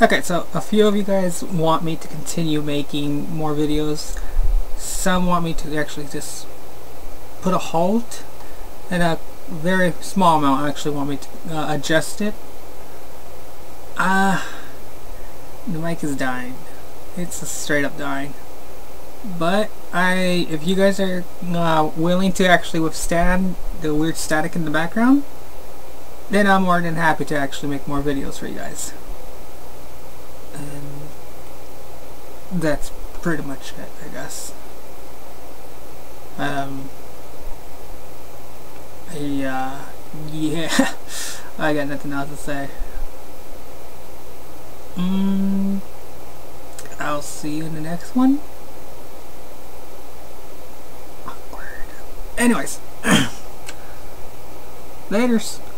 Okay, so a few of you guys want me to continue making more videos. Some want me to actually just put a halt, and a very small amount actually want me to adjust it. The mic is dying. It's straight up dying. But if you guys are willing to actually withstand the weird static in the background, then I'm more than happy to actually make more videos for you guys. And that's pretty much it, I guess. Yeah, I got nothing else to say. I'll see you in the next one. Awkward. Anyways, laters.